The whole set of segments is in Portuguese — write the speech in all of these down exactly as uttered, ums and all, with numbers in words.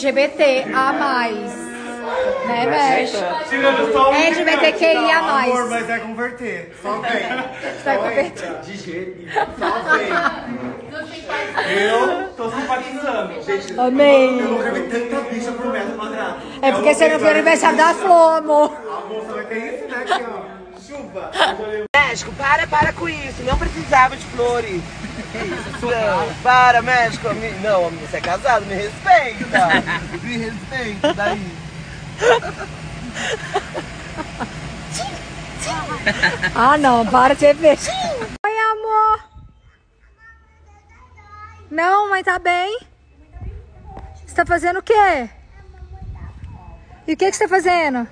G B T A mais. Né, Mesh? L G B T Q I A mais. Amor, mas vai converter. Só vem. Vai converter. De jeito nenhum. Só vem. Eu tô simpatizando. Gente, amei. Eu nunca vi tanta bicha por metro quadrado. É porque você não viu o aniversário da Flor, amor. A moça vai ter isso, né? Aqui, ó. Chuva. México, para, para com isso. Não precisava de flores. Não, para, México. Me... Não, você é casado, me respeita. Me respeita, daí. Ah, não, para de ver. Oi, amor. Não, mas tá bem. Você tá fazendo o quê? E o que que você tá fazendo?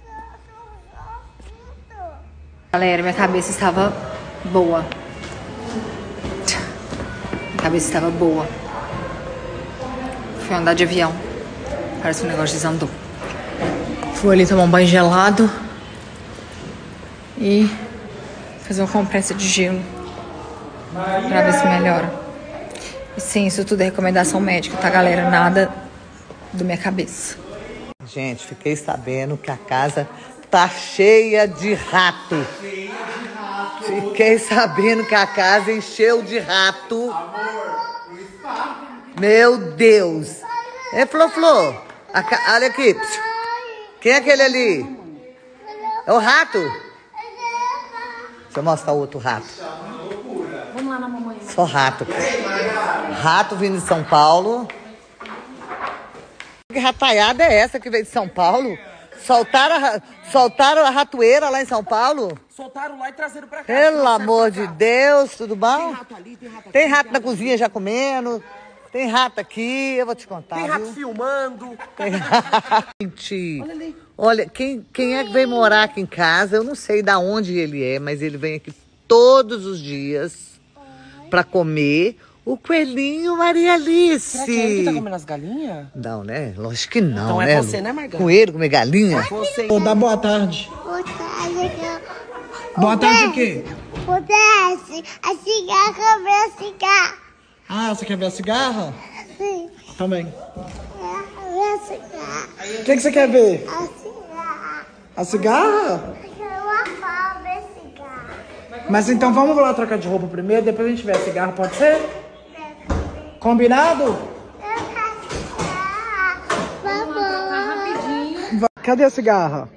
Galera, minha cabeça estava boa. Minha cabeça estava boa. Fui andar de avião. Parece que o negócio desandou. Fui ali tomar um banho gelado. E fazer uma compressa de gelo. Pra ver se melhora. E sim, isso tudo é recomendação médica, tá, galera? Nada da minha cabeça. Gente, fiquei sabendo que a casa tá cheia de rato. Fiquei sabendo que a casa encheu de rato. Meu Deus. É, Flor, Flor. A ca... Olha aqui. Quem é aquele ali? É o rato? Deixa eu mostrar o outro rato. Vamos lá na mamãe. Só rato. Rato vindo de São Paulo. Que rataiada é essa que veio de São Paulo? Soltaram a, soltaram a ratoeira lá em São Paulo? Soltaram lá e trazeram pra cá. Pelo amor de Deus, tudo bom? Tem rato ali, tem rato aqui. Tem rato na cozinha já comendo. Tem rato aqui, eu vou te contar. Tem rato viu? filmando. Tem... Gente, olha, quem, quem é que vem morar aqui em casa? Eu não sei de onde ele é, mas ele vem aqui todos os dias pra comer o coelhinho Maria Alice. Será que é ele que tá comendo as galinhas? Não, né? Lógico que não, Então né? é você, né, Margarida? Coelho, comer galinha? Você. Vou dar boa tarde. Boa tarde. Boa tarde o quê? Pudesse, a cigarra, ver a cigarra. Ah, você quer ver a cigarra? Sim, Também. é, ver a cigarra. O que, que você quer ver? A cigarra. A cigarra? Eu quero a ver cigarra. Mas então vamos lá trocar de roupa primeiro, depois a gente vê a cigarra, pode ser? Combinado? Eu quero cigarra. Vamos. Va- Cadê a cigarra?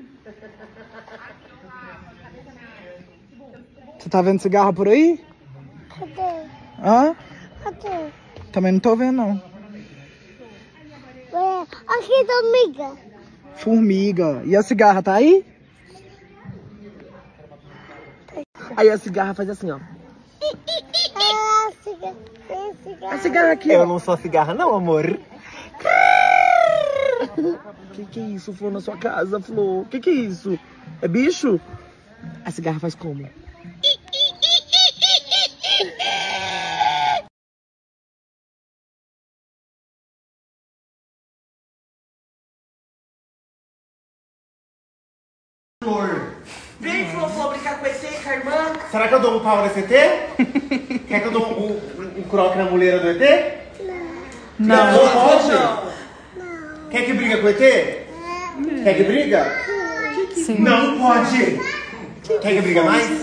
Você tá vendo cigarra por aí? Cadê? Hã? Cadê? Também não tô vendo, não. Ué, aqui, Dominga. Formiga. E a cigarra tá aí? Aí a cigarra faz assim, ó. Ah, a cigarra. Tem cigarra. A cigarra aqui, Eu ó. não sou cigarra não, amor. Que que é isso, Flor, na sua casa, Flor? Que que é isso? É bicho? A cigarra faz como? Flor. Vem, Flor, Flor, brincar com esse com a irmã. Será que eu dou um pau nesse E T? Quer que eu dou um, um, um croque na muleira do E T? Não. Não pode? Quer que briga com o E T? Quer que briga? Sim. Não pode! Quer que briga mais?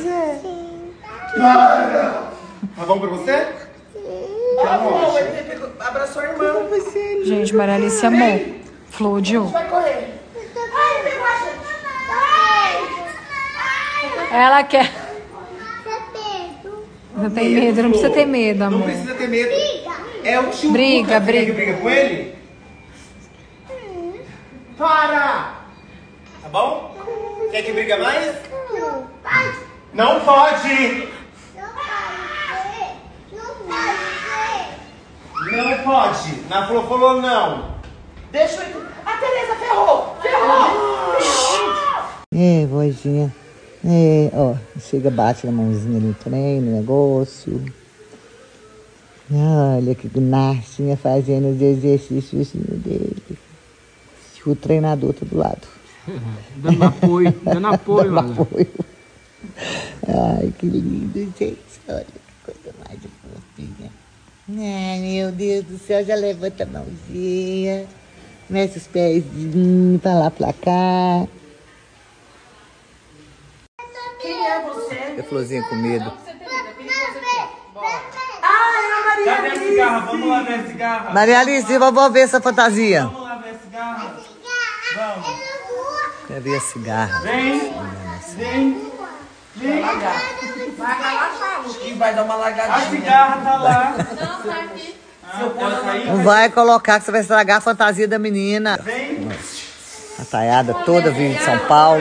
Para! Tá bom pra você? Tá Flor, bom. ele pegou- abraçou a irmã. Gente, Maria Alice amou. Flor de ouro. Vai correr. Ela quer. Pedro. Não tem medo, não precisa ter medo, Não amor. precisa ter medo. É o tio Briga, Lucas. Quer que briga. briga com ele? Para! Tá bom? Quer que briga mais? Não pode. Não pode! Não pode. Não pode. Não pode! Na Flor falou não. Deixa eu ir. A Tereza ferrou. Ferrou. É, vozinha. É, ó, chega, bate na mãozinha no trem, no negócio. Olha que gnastinha fazendo os exercícios dele. O treinador tá do lado. Dando apoio, dando apoio, Dando apoio. Ai, que lindo, gente. Olha que coisa mais de fofinha. Ai, meu Deus do céu, já levanta a mãozinha. Mexe os pés pra lá, pra cá. Quem é você? E a Florzinha com medo. Cadê a cigarra? Vamos lá ver a cigarra. Maria Alice, vovó ver essa fantasia. Vamos lá ver a cigarra. Vamos. Quer ver a cigarra? Vem. Vem. Vem. Vai relaxar, Luquinho, vai dar uma A largadinha. cigarra tá lá. Não, tá aqui. Ah, ela tá aí? Não vai colocar que você vai estragar a fantasia da menina. Vem. A taiada toda vive de São Paulo.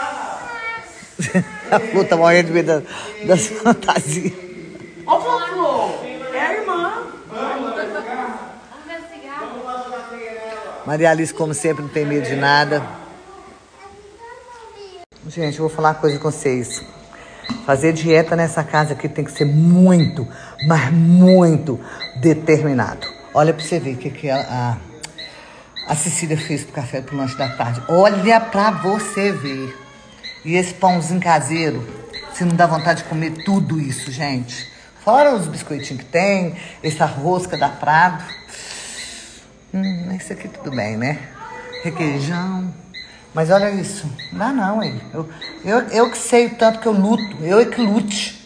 A Flor tá morrendo de medo das, das fantasias. Ô, Flor, é a irmã. Vamos ver cigarro. Maria Alice, como sempre, não tem medo de nada. Gente, eu vou falar uma coisa com vocês. Fazer dieta nessa casa aqui tem que ser muito, mas muito determinado. Olha pra você ver o que, que a, a, a Cecília fez pro café pro lanche da tarde. Olha pra você ver. E esse pãozinho caseiro, você não dá vontade de comer tudo isso, gente. Fora os biscoitinhos que tem, essa rosca da Prado. Hum, isso aqui tudo bem, né? Requeijão. Mas olha isso, não dá não, ele. Eu, eu, eu que sei o tanto que eu luto, eu é que lute